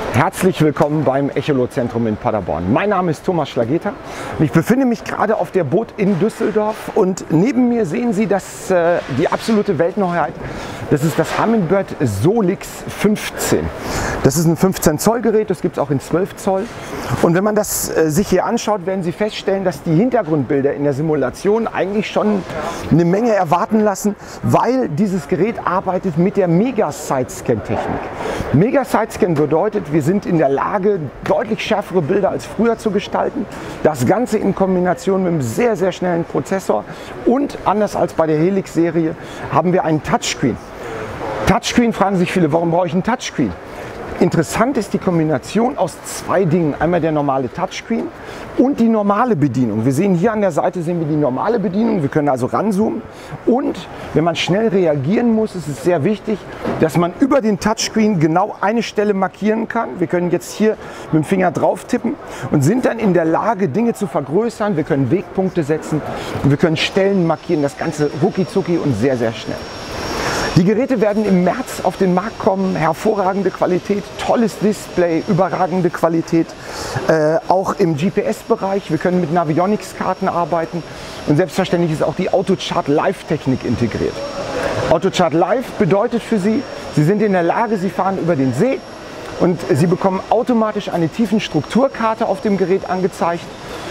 Herzlich willkommen beim Echolot-Zentrum in Paderborn. Mein Name ist Thomas Schlageter und ich befinde mich gerade auf der Boot in Düsseldorf und neben mir sehen Sie die absolute Weltneuheit. Das ist das Humminbird Solix 15. Das ist ein 15 Zoll Gerät, das gibt es auch in 12 Zoll. Und wenn man das sich hier anschaut, werden Sie feststellen, dass die Hintergrundbilder in der Simulation eigentlich schon eine Menge erwarten lassen, weil dieses Gerät arbeitet mit der Mega-Side-Scan-Technik. Mega-Side-Scan bedeutet, wir sind in der Lage, deutlich schärfere Bilder als früher zu gestalten. Das Ganze in Kombination mit einem sehr, sehr schnellen Prozessor. Und anders als bei der Helix-Serie haben wir einen Touchscreen. Touchscreen, fragen sich viele, warum brauche ich einen Touchscreen? Interessant ist die Kombination aus zwei Dingen. Einmal der normale Touchscreen und die normale Bedienung. Wir sehen hier an der Seite die normale Bedienung. Wir können also ranzoomen. Und wenn man schnell reagieren muss, ist es sehr wichtig, dass man über den Touchscreen genau eine Stelle markieren kann. Wir können jetzt hier mit dem Finger drauf tippen und sind dann in der Lage, Dinge zu vergrößern. Wir können Wegpunkte setzen und wir können Stellen markieren. Das Ganze rucki-zucki und sehr, sehr schnell. Die Geräte werden im März auf den Markt kommen, hervorragende Qualität, tolles Display, überragende Qualität, auch im GPS-Bereich. Wir können mit Navionics-Karten arbeiten und selbstverständlich ist auch die AutoChart Live-Technik integriert. AutoChart Live bedeutet für Sie, Sie sind in der Lage, Sie fahren über den See und Sie bekommen automatisch eine Tiefenstrukturkarte auf dem Gerät angezeigt.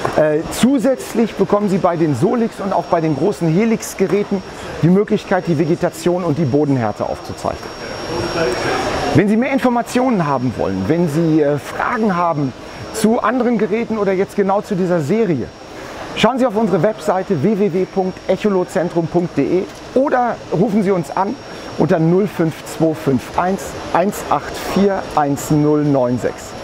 Zusätzlich bekommen Sie bei den Solix und auch bei den großen Helix-Geräten die Möglichkeit, die Vegetation und die Bodenhärte aufzuzeichnen. Wenn Sie mehr Informationen haben wollen, wenn Sie Fragen haben zu anderen Geräten oder jetzt genau zu dieser Serie, schauen Sie auf unsere Webseite www.echolotzentrum.de oder rufen Sie uns an unter 05251 184 1096.